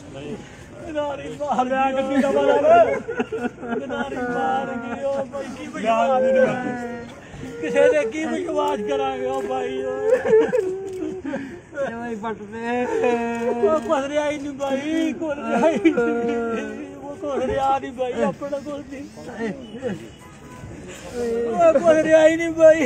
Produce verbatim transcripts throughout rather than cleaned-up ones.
गदारी मार गया गड्डी दा मार गदारी मार गई ओ भाई की बकवास किसे ने की बकवास करांगे ओ भाई ए भाई पट दे ओ कोहरिया ही नहीं भाई कोहरिया ही वो कोहरिया नहीं भाई अपना कोल नहीं ओ कोहरिया ही नहीं भाई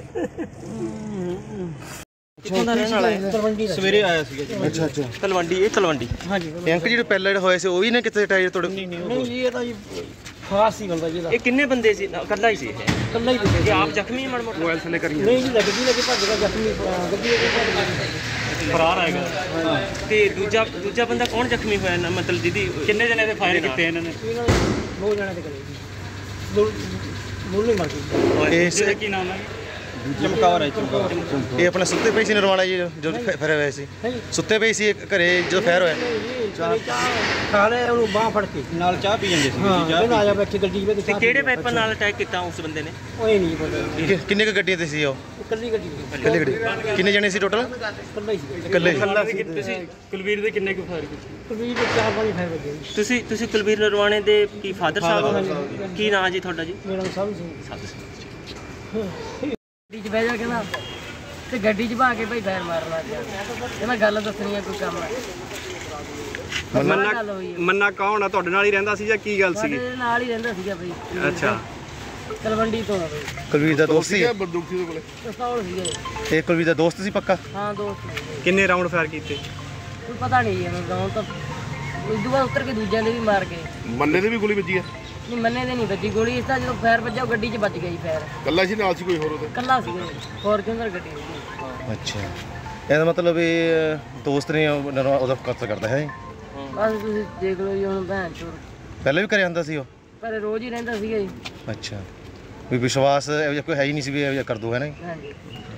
सवेरे आया ਸੀ ਜੀ। ਅੱਛਾ ਅੱਛਾ ਤਲਵੰਡੀ ਇਹ ਤਲਵੰਡੀ ਹਾਂਜੀ ਅੰਕਲ ਜਿਹੜੇ ਪਹਿਲਾਂ ਜਿਹੜਾ ਹੋਇਆ ਸੀ ਉਹ ਵੀ ਨਾ ਕਿਤੇ ਟਾਇਰ ਤੁਹਾਡੇ ਨਹੀਂ ਨਹੀਂ ਨਹੀਂ ਇਹ ਤਾਂ ਜੀ ਖਾਸ ਹੀ ਬੰਦਾ ਜੀ ਦਾ ਇਹ ਕਿੰਨੇ ਬੰਦੇ ਸੀ ਇਕੱਲਾ ਹੀ ਸੀ ਇਹ ਇਕੱਲਾ ਹੀ ਸੀ ਇਹ ਆਪ ਜ਼ਖਮੀ ਮੜ ਮੋਟ ਮੋਬਾਈਲ ਥੱਲੇ ਕਰੀ ਨਹੀਂ ਜੀ ਗੱਡੀ ਲੈ ਕੇ ਭੱਜ ਗਿਆ ਜ਼ਖਮੀ ਗੱਡੀ ਲੈ ਕੇ ਭੱਜ ਗਿਆ ਫਰਾਰ ਆਏਗਾ ਤੇ ਦੂਜਾ ਦੂਜਾ ਬੰਦਾ ਕੌਣ ਜ਼ਖਮੀ ਹੋਇਆ ਨਾ ਮਤਲਬ ਦੀਦੀ ਕਿੰਨੇ ਜਣੇ ਦੇ ਫਾਇਰ ਕੀਤੇ ਇਹਨਾਂ ਨੇ ਦੋ ਜਣੇ ਤੇ ਕਰੇ ਜੀ ਦੋ ਮੁੱਲੇ ਮਾਰ ਗਏ ਇਸ ਕੀ ਨਾਮ ਹੈ ਚਮਕੌਰ ਹੈ ਚਮਕੌਰ ਇਹ ਆਪਣਾ ਸੁੱਤੇ ਪਈ ਸੀ ਨਰਵਾਣਾ ਜੀ ਜੋ ਫੇਰ ਹੋਇਆ ਸੀ ਸੁੱਤੇ ਪਈ ਸੀ ਘਰੇ ਜਦੋਂ ਫੇਰ ਹੋਇਆ ਖਾ ਲੈ ਉਹਨੂੰ ਬਾਹ ਫੜ ਕੇ ਨਾਲ ਚਾਹ ਪੀ ਜਾਂਦੇ ਸੀ ਚਾਹ ਆ ਜਾ ਬੈਠੇ ਗੱਡੀ ਵਿੱਚ ਤੇ ਕਿਹੜੇ ਵੈਪਨ ਨਾਲ ਅਟੈਕ ਕੀਤਾ ਉਸ ਬੰਦੇ ਨੇ ਉਹ ਇਹ ਨਹੀਂ ਪਤਾ ਕਿੰਨੇ ਕੁ ਗੱਡੀਆਂ ਤੇ ਸੀ ਉਹ ਇਕੱਲੀ ਗੱਡੀ ਇਕੱਲੀ ਗੱਡੀ ਕਿੰਨੇ ਜਣੇ ਸੀ ਟੋਟਲ ਇਕੱਲਾ ਹੀ ਸੀ ਇਕੱਲੇ ਤੁਸੀਂ ਕੁਲਵੀਰ ਦੇ ਕਿੰਨੇ ਕੁ ਫਾਇਰ ਕੀਤੇ ਕੁਲਵੀਰ ਦੇ ਚਾਰ ਪੰਜ ਫਾਇਰ ਵੱਜੇ ਤੁਸੀਂ ਤੁਸੀਂ ਕੁਲਵੀਰ ਨਰਵਾਣੇ ਦੇ ਕੀ ਫਾਦਰ ਸਾਹਿਬ ਕੀ ਨਾਮ ਜੀ ਤੁਹਾਡਾ ਜੀ ਮੇਰਾ ਨਾਮ ਸਾਧੂ ਸਿੰਘ ਸਾਧੂ ਸਿੰਘ ਗੱਡੀ 'ਚ ਬਹਿ ਜਾ ਕਹਿੰਦਾ ਤੇ ਗੱਡੀ 'ਚ ਭਾ ਕੇ ਭਾਈ ਫਾਇਰ ਮਾਰਨ ਲੱਗ ਗਿਆ ਕਹਿੰਦਾ ਗੱਲ ਦੱਸਣੀ ਹੈ ਕੋਈ ਕੰਮ ਹੈ ਮੰਨਾ ਮੰਨਾ ਕੌਣ ਆ ਤੁਹਾਡੇ ਨਾਲ ਹੀ ਰਹਿੰਦਾ ਸੀ ਜਾਂ ਕੀ ਗੱਲ ਸੀ ਸਾਡੇ ਨਾਲ ਹੀ ਰਹਿੰਦਾ ਸੀਗਾ ਭਾਈ ਅੱਛਾ ਤਲਵੰਡੀ ਤੋਂ ਆ ਭਾਈ ਕੁਲਵੀਰ ਦਾ ਦੋਸਤ ਸੀ ਬੰਦੂਕ ਸੀ ਉਹਦੇ ਕੋਲੇ ਪਿਸਤੌਲ ਸੀਗਾ ਇਹ ਕੁਲਵੀਰ ਦਾ ਦੋਸਤ ਸੀ ਪੱਕਾ ਹਾਂ ਦੋਸਤ ਕਿੰਨੇ ਰਾਉਂਡ ਫਾਇਰ ਕੀਤੇ ਕੋਈ ਪਤਾ ਨਹੀਂ ਇਹਨੂੰ ਗਾਉਂ ਤਾਂ ਉਦੋਂ ਬਾਅਦ ਉੱਤਰ ਕੇ ਦੂਜਿਆਂ ਦੇ ਵੀ ਮਾਰ ਗਏ ਮੰਨੇ ਦੇ ਵੀ ਗੋਲੀ ਵੱਜੀ ਹੈ ਨਹੀਂ ਮੰਨੇ ਦੇ ਨਹੀਂ ਵੱਜੀ ਗੋਲੀ ਇਸ ਤਾਂ ਜਦੋਂ ਫਾਇਰ ਵੱਜਾ ਉਹ ਗੱਡੀ 'ਚ ਵੱਜ ਗਈ ਫਾਇਰ ਕੱਲਾ ਸੀ ਨਾਲ ਸੀ ਕੋਈ ਹੋਰ ਉਹਦੇ ਕੱਲਾ ਸੀਗਾ ਫੋਰਚੂਨਰ ਗੱਡੀ ਸੀ ਅੱਛਾ ਇਹਦਾ ਮਤਲਬ ਇਹ ਦੋਸਤ ਨੇ ਉਹਦਾ ਕਤਲ ਕਰਦਾ ਹੈ ਬਸ ਤੁਸੀਂ ਦੇਖ ਲਓ ਜੀ ਹੁਣ ਭੈਣ ਚੋਰ ਪਹਿਲਾਂ ਵੀ ਘਰੇ ਆਉਂਦਾ ਸੀ ਉਹ ਪਰ ਰੋਜ਼ ਹੀ ਰਹਿੰਦਾ ਸੀਗਾ ਜੀ ਅੱਛਾ ਵੀ ਵਿਸ਼ਵਾਸ ਇਹੋ ਜਿਹਾ ਕੋਈ ਹੈ ਹੀ ਨਹੀਂ ਸੀ ਵੀ ਇਹੋ ਜਿਹਾ ਕਰ ਦੋ ਹੈ ਨਾ ਹਾਂਜੀ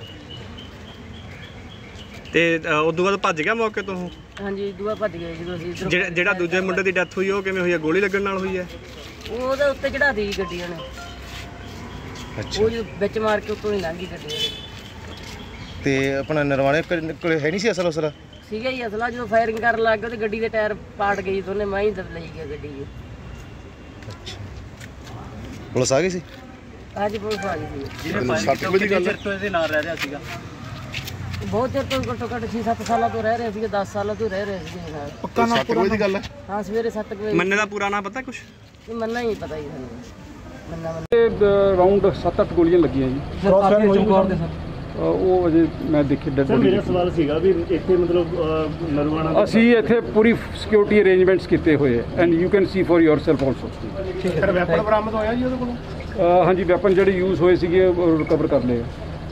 ਤੇ ਉਦੋਂ ਬਾਅਦ ਭੱਜ ਗਿਆ ਮੌਕੇ ਤੋਂ ਹਾਂਜੀ ਦੂਆ ਭੱਜ ਗਏ ਜਦੋਂ ਅਸੀਂ ਇੱਧਰੋਂ ਜਿਹੜਾ ਜਿਹੜਾ ਦੂਜੇ ਮੁੰਡੇ ਦੀ ਡੈਥ ਹੋਈ ਉਹ ਕਿਵੇਂ ਹੋਈ ਹੈ ਗੋਲੀ ਲੱਗਣ ਨਾਲ ਹੋਈ ਹੈ ਉਹਦੇ ਉੱਤੇ ਚੜਾ ਦਿੱਤੀ ਗੱਡੀ ਉਹਨੇ ਅੱਛਾ ਉਹ ਜੋ ਵਿੱਚ ਮਾਰ ਕੇ ਉੱਤੋਂ ਹੀ ਲੰਘ ਗਈ ਗੱਡੀ ਉਹਦੇ ਤੇ ਆਪਣਾ ਨਰਵਾਣੇ ਕੋਲ ਹੈ ਨਹੀਂ ਸੀ ਅਸਲ ਉਸਲਾ ਸੀਗਾ ਜੀ ਅਸਲਾ ਜਦੋਂ ਫਾਇਰਿੰਗ ਕਰਨ ਲੱਗ ਗਏ ਤੇ ਗੱਡੀ ਦੇ ਟਾਇਰ ਪਾਟ ਗਈ ਦੋਨੇ ਮੈਂ ਹੀ ਦਬ ਲਈ ਗਿਆ ਗੱਡੀ ਜੀ ਅੱਛਾ ਪੁਲਿਸ ਆ ਗਈ ਸੀ ਅੱਜ ਪੁਲਿਸ ਆ ਗਈ ਸੀ ਸੱਟ ਵਜੇ ਦੀ ਗੱਲ ਹੈ ਇਹਦੇ ਨਾਲ ਰਹਿ ਰਿਹਾ ਸੀਗਾ ਬਹੁਤ ਚਿਰ ਤੋਂ ਘੱਟੋ ਘੱਟ ਛੇ ਸੱਤ ਸਾਲਾਂ ਤੋਂ ਰਹਿ ਰਹੇ ਸੀਗੇ ਦਸ ਸਾਲਾਂ ਤੋਂ ਰਹਿ ਰਹੇ ਸੀਗੇ ਨਾਲ ਪੱਕਾ ਨਾ ਸੱਟ ਵਜੇ ਦੀ ਗੱਲ ਹੈ ਹਾਂ ਸਵੇਰੇ ਸੱਤ ਵਜੇ ਮੰਨੇ ਦਾ ਪੂਰਾ ਨਾਂ ਪਤਾ ਕੁਛ ਇਹ ਮੰਨਾ ਹੀ ਨਹੀਂ ਪਤਾ ਜੀ ਸਾਨੂੰ ਮੰਨਾ ਮੰਨਾ ਰਾਉਂਡ ਸੱਤ ਅੱਠ ਗੋਲੀਆਂ ਲੱਗੀਆਂ ਜੀ ਚਮਕੌਰ ਦੇ ਸਰ ਉਹ ਅਜੇ ਮੈਂ ਦੇਖੀ ਡੈਡ ਬੋਡੀ ਮੇਰਾ ਸਵਾਲ ਸੀਗਾ ਵੀ ਇੱਥੇ ਮਤਲਬ ਨਰਵਾਣਾ ਅਸੀਂ ਇੱਥੇ ਪੂਰੀ ਸਿਕਿਉਰਿਟੀ ਅਰੇਂਜਮੈਂਟਸ ਕੀਤੇ ਹੋਏ ਹੈ and you can see for yourself also sir weapon ਬਰਾਮਦ ਹੋਇਆ ਜੀ ਉਹਦੇ ਕੋਲੋਂ ਹਾਂਜੀ ਵੈਪਨ ਜਿਹੜੇ ਯੂਜ਼ ਹੋਏ ਸੀਗੇ ਉਹ ਰਿਕਵਰ ਕਰ ਲਏ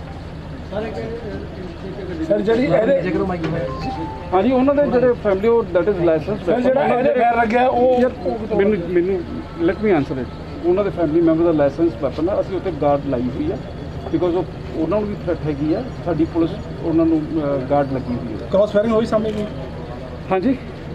ਸਰ ਜਿਹੜੀ ਇਹਦੇ ਹਾਂਜੀ ਉਹਨਾਂ ਦੇ ਜਿਹੜੇ ਫੈਮਿਲੀ ਉਹ ਦੈਟ ਇਜ਼ ਲਾਇਸੈਂਸ ਸਰ ਜਿਹੜਾ ਇਹਦੇ ਫੈਰ ਲੱਗਿਆ ਉਹ ਮੈਨੂੰ ਮੈਨੂੰ ਲੈਟ ਮੀ ਆਨਸਰ ਇਟ ਉਹਨਾਂ ਦੇ ਫੈਮਿਲੀ ਮੈਂਬਰ ਦਾ ਲਾਇਸੈਂਸ ਵੈਪਨ ਆ ਅਸੀਂ ਉੱਤੇ ਗਾਰਡ ਲਾਈ ਹੋਈ ਆ ਬਿਕੋਜ਼ ਉਹ ਉਹਨਾਂ ਨੂੰ ਵੀ ਥ੍ਰੈਟ ਹੈਗੀ ਆ ਸਾਡੀ ਪੁਲਿਸ ਉਹਨਾਂ ਨੂੰ ਗਾਰਡ ਲੱਗੀ ਹੋਈ ਹੈ ਕ੍ਰਾਸ ਫਾਇਰਿੰਗ ਹੋਈ ਸਾਹਮਣੇ ਜੀ ਹਾਂਜੀ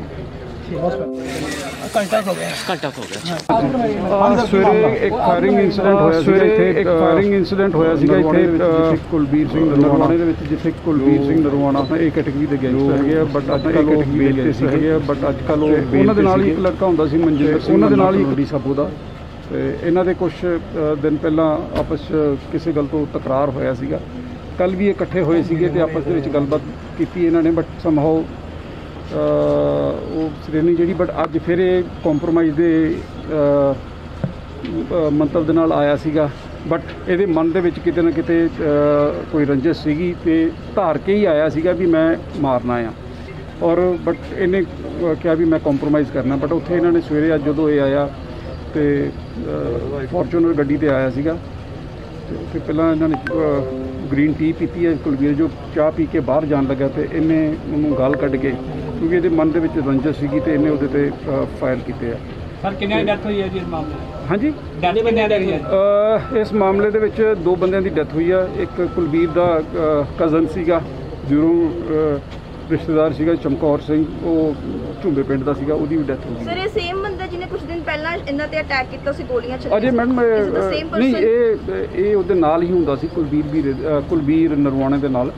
ਘੰਟਾ ਹੋ ਗਿਆ ਘੰਟਾ ਹੋ ਗਿਆ ਸਵੇਰੇ ਇੱਕ ਫਾਇਰਿੰਗ ਇਨਸੀਡੈਂਟ ਹੋਇਆ ਸੀਗਾ ਇੱਥੇ ਇੱਕ ਫਾਇਰਿੰਗ ਇਨਸੀਡੈਂਟ ਹੋਇਆ ਸੀਗਾ ਇੱਥੇ ਕੁਲਬੀਰ ਸਿੰਘ ਨਰਵਾਣੇ ਦੇ ਵਿੱਚ ਜਿੱਥੇ ਕੁਲਬੀਰ ਸਿੰਘ ਨਰਵਾਣਾ ਇਹ ਕੈਟੇਗਰੀ ਦੇ ਗੈਂਗਸਟਰ ਹੈਗੇ ਆ ਬਟ ਅੱਜ ਕੱਲ੍ਹ ਉਹ ਬੇਲ ਤੇ ਹੈਗੇ ਆ ਬਟ ਅੱਜ ਕੱਲ੍ਹ ਉਹ ਉਹਨਾਂ ਦੇ ਨਾਲ ਹੀ ਇੱਕ ਲੜਕਾ ਹੁੰਦਾ ਸੀ ਮਨਜਿੰਦਰ ਸਿੰਘ ਉਹਨਾਂ ਦੇ ਨਾਲ ਹੀ ਡੀ ਸਾਬੂ ਦਾ ਤੇ ਇਹਨਾਂ ਦੇ ਕੁਝ ਦਿਨ ਪਹਿਲਾਂ ਆਪਸ 'ਚ ਕਿਸੇ ਗੱਲ ਤੋਂ ਤਕਰਾਰ ਹੋਇਆ ਸੀਗਾ ਕੱਲ੍ਹ ਵੀ ਇਕੱਠੇ ਹੋਏ ਸੀਗੇ ਤੇ ਆਪਸ ਦੇ ਵਿੱਚ ਗੱਲਬਾਤ ਕੀਤੀ ਇਹਨਾਂ ਨੇ ਬਟ ਸਮਹਾਓ ਉਹ ਟ੍ਰੇਨਿੰਗ ਜਿਹੜੀ ਬਟ ਅੱਜ ਫਿਰ ਇਹ ਕੰਪਰੋਮਾਈਜ਼ ਦੇ ਮੰਤਵ ਦੇ ਨਾਲ ਆਇਆ ਸੀਗਾ ਬਟ ਇਹਦੇ ਮਨ ਦੇ ਵਿੱਚ ਕਿਤੇ ਨਾ ਕਿਤੇ ਕੋਈ ਰੰਜਿਸ਼ ਸੀਗੀ ਤੇ ਧਾਰ ਕੇ ਹੀ ਆਇਆ ਸੀਗਾ ਵੀ ਮੈਂ ਮਾਰਨਾ ਆ ਔਰ ਬਟ ਇਹਨੇ ਕਿਹਾ ਵੀ ਮੈਂ ਕੰਪਰੋਮਾਈਜ਼ ਕਰਨਾ ਬਟ ਉੱਥੇ ਇਹਨਾਂ ਨੇ ਸਵੇਰੇ ਅੱਜ ਜਦੋਂ ਇਹ ਆਇਆ ਤੇ ਫੋਰਚੂਨਰ ਗੱਡੀ ਤੇ ਆਇਆ ਸੀਗਾ ਤੇ ਉੱਥੇ ਪਹਿਲਾਂ ਇਹਨਾਂ ਨੇ ਗ੍ਰੀਨ ਟੀ ਪੀਤੀ ਹੈ ਕੁਲਵੀਰ ਜੋ ਚਾਹ ਪੀ ਕੇ ਬਾਹਰ ਜਾਣ ਲੱਗਾ ਤੇ ਇਹਨੇ ਉਹਨੂੰ ਗਾਲ ਕੱਢ ਕੇ ਕਿਉਂਕਿ ਇਹਦੇ ਮਨ ਦੇ ਵਿੱਚ ਰੰਜਿਸ਼ ਸੀਗੀ ਤੇ ਇਹਨੇ ਉਹਦੇ ਤੇ ਫਾਇਰ ਕੀਤੇ ਆ ਸਰ ਕਿੰਨੇ ਦੀ ਡੈਥ ਹੋਈ ਹੈ ਜੀ ਇਸ ਮਾਮਲੇ ਹਾਂਜੀ ਡੈਥ ਕਿੰਨੇ ਦੀ ਹੈ ਇਸ ਮਾਮਲੇ ਦੇ ਵਿੱਚ ਦੋ ਬੰਦਿਆਂ ਦੀ ਡੈਥ ਹੋਈ ਆ ਇੱਕ ਕੁਲਵੀਰ ਦਾ ਕਜ਼ਨ ਸੀਗਾ ਜ਼ਰੂਰ ਰਿਸ਼ਤੇਦਾਰ ਸੀਗਾ ਚਮਕੌਰ ਸਿੰਘ ਉਹ ਝੁੰਬੇ ਪਿੰਡ ਦਾ ਸੀਗਾ ਉਹਦੀ ਵੀ ਡੈਥ ਹੋ ਗਈ ਸਰ ਇਹ ਸੇਮ ਬੰਦਾ ਜਿਹਨੇ ਕੁਝ ਦਿਨ ਪਹਿਲਾਂ ਇਹਨਾਂ ਤੇ ਅਟੈਕ ਕੀਤਾ ਸੀ ਗੋਲੀਆਂ ਚੱਲੀਆਂ ਅਜੇ ਮੈਡਮ ਨਹੀਂ ਇਹ ਇਹ ਉਹਦੇ ਨਾਲ ਹੀ ਹੁੰਦਾ ਸੀ ਕੁਲਵੀਰ ਵੀ ਕੁਲਵੀਰ ਨਰਵਾਣੇ ਦੇ ਨਾਲ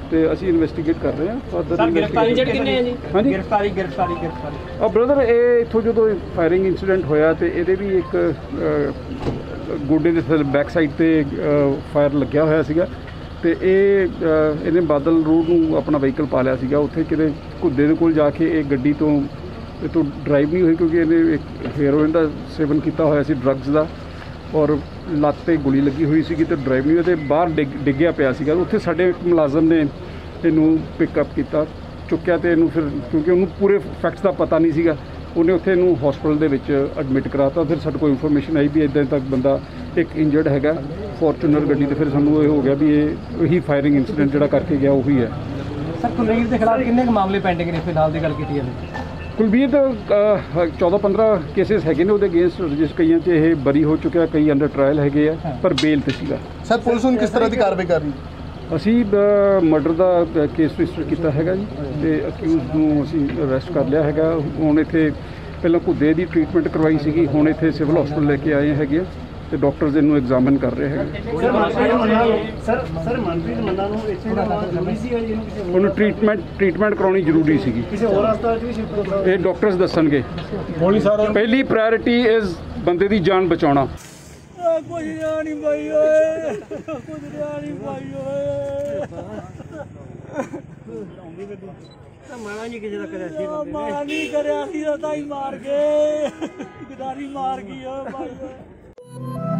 ਤੇ ਅਸੀਂ ਇਨਵੈਸਟੀਗੇਟ ਕਰ ਰਹੇ ਹਾਂ। ਸਰ ਗ੍ਰਿਫਤਾਰੀ ਜਿਹੜੇ ਕਿੰਨੇ ਹੈ ਜੀ? ਹਾਂਜੀ ਗ੍ਰਿਫਤਾਰੀ ਗ੍ਰਿਫਤਾਰੀ ਗ੍ਰਿਫਤਾਰੀ ਆ ਬ੍ਰਦਰ, ਇਹ ਇੱਥੋਂ ਜਦੋਂ ਫਾਇਰਿੰਗ ਇਨਸੀਡੈਂਟ ਹੋਇਆ ਤੇ ਇਹਦੇ ਵੀ ਇੱਕ ਅ, ਗੋਡੇ ਦੇ ਥੱਲੇ ਬੈਕ ਸਾਈਡ ਤੇ ਫਾਇਰ ਲੱਗਿਆ ਹੋਇਆ ਸੀਗਾ ਤੇ ਇਹ ਅ, ਇਹਨੇ ਬਾਦਲ ਰੋਡ ਨੂੰ ਆਪਣਾ ਵਹੀਕਲ ਪਾ ਲਿਆ ਸੀਗਾ। ਉੱਥੇ ਕਿਤੇ ਘੁੱਦੇ ਦੇ ਕੋਲ ਜਾ ਕੇ ਇਹ ਗੱਡੀ ਤੋਂ ਇਹ ਤੋਂ ਡਰਾਈਵ ਨਹੀਂ ਹੋਈ ਕਿਉਂਕਿ ਇਹਨੇ ਇੱਕ ਹੈਰੋਇਨ ਦਾ ਸੇਵਨ ਕੀਤਾ ਹੋਇਆ ਸੀ, ਡਰੱਗਸ ਦਾ, ਔਰ ਲੱਤ 'ਤੇ ਗੋਲੀ ਲੱਗੀ ਹੋਈ ਸੀਗੀ ਤੇ ਡਰਾਈਵ ਨਹੀਂ ਹੋਈ ਤੇ ਬਾਹਰ ਡਿੱਗ ਡਿੱਗਿਆ ਪਿਆ ਸੀਗਾ। ਉੱਥੇ ਸਾਡੇ ਇੱਕ ਮੁਲਾਜ਼ਮ ਨੇ ਇਹਨੂੰ ਪਿਕਅਪ ਕੀਤਾ, ਚੁੱਕਿਆ ਤੇ ਇਹਨੂੰ ਫਿਰ ਕਿਉਂਕਿ ਉਹਨੂੰ ਪੂਰੇ ਫੈਕਟਸ ਦਾ ਪਤਾ ਨਹੀਂ ਸੀਗਾ, ਉਹਨੇ ਉੱਥੇ ਇਹਨੂੰ ਹਸਪੀਟਲ ਦੇ ਵਿੱਚ ਐਡਮਿਟ ਕਰਾਤਾ। ਫਿਰ ਸਾਡੇ ਕੋਲ ਇਨਫੋਰਮੇਸ਼ਨ ਆਈ ਵੀ ਇੱਦਾਂ ਤੱਕ ਬੰਦਾ ਇੱਕ ਇੰਜਰਡ ਹੈਗਾ ਫੋਰਚੂਨਰ ਗੱਡੀ ਤੇ। ਫਿਰ ਸਾਨੂੰ ਇਹ ਹੋ ਗਿਆ ਵੀ ਇਹ ਉਹੀ ਫਾਇਰਿੰਗ ਇਨਸੀਡੈਂਟ ਜਿਹੜਾ ਕਰਕੇ ਗਿਆ ਉਹੀ ਹੈ। ਸਰ ਕੁਲਵੀਰ ਦੇ ਖਿਲਾਫ ਕਿੰਨੇ ਕੁ ਮਾਮਲੇ ਪੈਂਡਿੰਗ ਨੇ ਫਿਲਹਾਲ ਦੀ ਗੱਲ ਕੀਤੀ ਜਾਵੇ? ਕੁਲਵੀਰ ਚੌਦਾਂ ਪੰਦਰਾਂ ਕੇਸਿਸ ਹੈਗੇ ਨੇ ਉਹਦੇ ਅਗੇਂਸਟ, ਜਿਸ ਕਈਆਂ 'ਚ ਇਹ ਬਰੀ ਹੋ ਚੁੱਕਿਆ, ਕਈ ਅੰਡਰ ਟਰਾਇਲ ਹੈਗੇ ਆ, ਪਰ ਬੇਲ ਤੇ ਸੀਗਾ। ਸਰ ਪੁਲਿਸ ਹੁਣ ਕਿਸ ਤਰ੍ਹਾਂ ਦੀ ਕਾਰਵਾਈ ਕਰ ਰਹੀ? ਅਸੀਂ ਮਰਡਰ ਦਾ ਕੇਸ ਰਜਿਸਟਰ ਕੀਤਾ ਹੈਗਾ ਜੀ ਤੇ ਅਕਿਊਜ਼ਡ ਨੂੰ ਅਸੀਂ ਅਰੈਸਟ ਕਰ ਲਿਆ ਹੈਗਾ। ਹੁਣ ਇੱਥੇ ਪਹਿਲਾਂ ਘੁੱਦੇ ਦੀ ਟ੍ਰੀਟਮੈਂਟ ਕਰਵਾਈ ਸੀਗੀ, ਹੁਣ ਇੱਥੇ ਸਿਵਲ ਹਸਪੀਟਲ ਲੈ ਕੇ ਆਏ ਹੈਗੇ ਤੇ ਡਾਕਟਰਸ ਇਹਨੂੰ ਐਗਜ਼ਾਮਿਨ ਕਰ ਰਹੇ ਹੈਗੇ। ਸਰ ਸਰ ਮਨਪ੍ਰੀਤ ਮੰਨਾ ਨੂੰ ਇੱਥੇ ਦਾ ਜ਼ਰੂਰੀ ਸੀ ਜੀ, ਇਹਨੂੰ ਕਿਸੇ ਉਹਨੂੰ ਟ੍ਰੀਟਮੈਂਟ ਟ੍ਰੀਟਮੈਂਟ ਕਰਾਉਣੀ ਜ਼ਰੂਰੀ ਸੀਗੀ। ਕਿਸੇ ਹੋਰ ਹਸਪਤਾਲ 'ਚ ਵੀ ਸ਼ਿਫਟ ਕਰਦਾ? ਇਹ ਡਾਕਟਰਸ ਦੱਸਣਗੇ। ਗੋਲੀ ਸਰ ਪਹਿਲੀ ਪ੍ਰਾਇੋਰਟੀ ਇਜ਼ ਬੰਦੇ ਦੀ ਜਾਨ ਬਚਾਉਣਾ। ਕੁਝ ਰਿਆ ਨਹੀਂ ਭਾਈ ਓਏ, ਕੁਝ ਰਿਆ ਨਹੀਂ ਭਾਈ ਓਏ। ਮਾਰਾ ਨਹੀਂ ਕਿਸੇ ਦਾ ਕਰਿਆ ਸੀ, ਮਾਰਾ ਨਹੀਂ ਕਰਿਆ ਸੀ ਤਾਂ ਹੀ ਮਾਰ ਗਏ, ਗਦਾਰੀ ਮਾਰ ਗਈ ਓ ਭਾਈ ਓਏ।